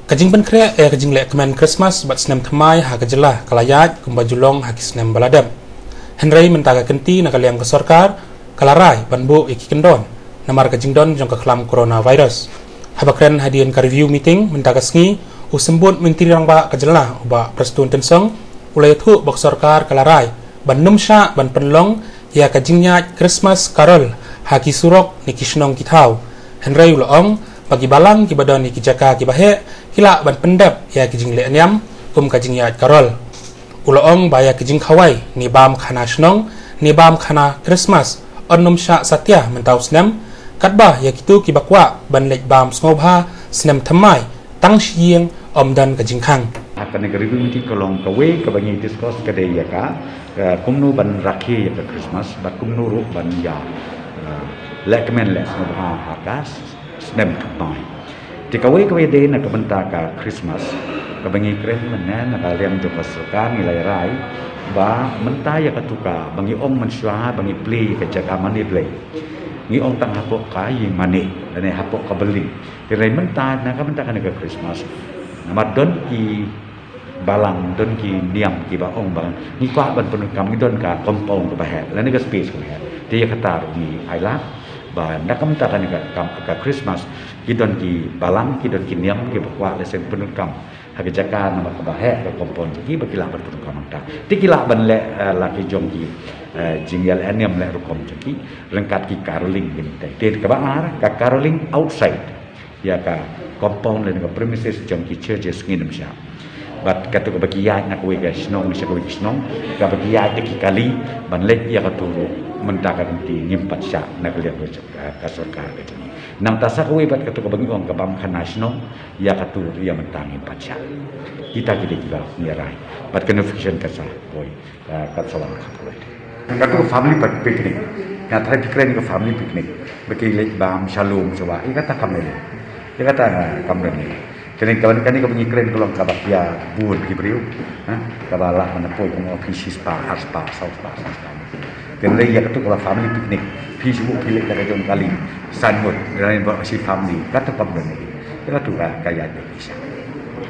Kajing ben kre kajing lek kemen Christmas bat senem thamai ha kajelah kalayat kumba julong ha kisnem baladam. Henry mentaga kenti nakaliam ke sarkar kalarai banbu iki kendon namar kajing don jong kelam coronavirus. Habakren hadian ka review meeting mentaga sngi usembut menteri rang ba kajelah uba prestun tensong ulai thu bok sarkar kalarai ban numsha ban penlong ya kajingnya Christmas Carol ha kisurok ni kisnong kitau. Henry ulong bagi balang ki badan ki jaka ki bahe kila ban pendap ya kijing le anyam kum kajing ya karol uloong baya kijing khawai ni bam khana snong ni bam khana Christmas onnum sha satya mentau snam katba ya kitu ki bakwa ban lek bam snobha snam thamai tang sieng omdan kajing khang akan negeri mesti kolong kawe ke bangi diskos ke ya ka kumnu ban rakhi ya ke Christmas ba kumnu ru ban ya lek men lek snobha hakas snam thamai Tikawe kawe day na kabanta ka Christmas kabangi kren mana na kaliam to pasukan nilai rai ba mentaya katuka bangi ong mansua bangi play ka jaka mani play ni ong tang hapok kai mani dan hapok kabeli tirai menta na kabanta ka Christmas nama don ki balang don ki niam ki ba ong bang ni kwa ban pun kam ni don ka kompong ka bahe la ni ka space ko ha dia kata ni aila ba nakam ta kan ka Christmas kidon ki balang kidon ki niam ki bakwa lesen penukam hage jaka nama ka bahe ka kompon ki bakila berpenukam ta tikila ban le laki jong ki jingyal aniam le rukom ki lengkat ki caroling bin te ka ba ar ka caroling outside ya ka kompon le ka premises jong ki churches nginam sha bat katu ka bagiya nak we ga snong sha ka snong ka bagiya ki kali ban le ya ka turu mentakan ti nyimpat sya nak lihat ka sarkar ka nang tasak we bat katu ka bangi ong ka bam khanasno ya ka turu ya mentang nyimpat sya kita kita nirai bat confusion ka sa boy ka salam ka boy katu family picnic ka thai pikren ka family picnic bagi le bam shalom coba ikata kamne ikata kamne jadi kawan kani ka bangi kren kolong ka bakya buur ki briu ha ka bala mana poi ko office spa aspa south spa dan lagi yang itu kalau family picnic, pisu pilih dari jom kali, sanmut dari si family, kata kamu ni, kita tu lah kaya Indonesia.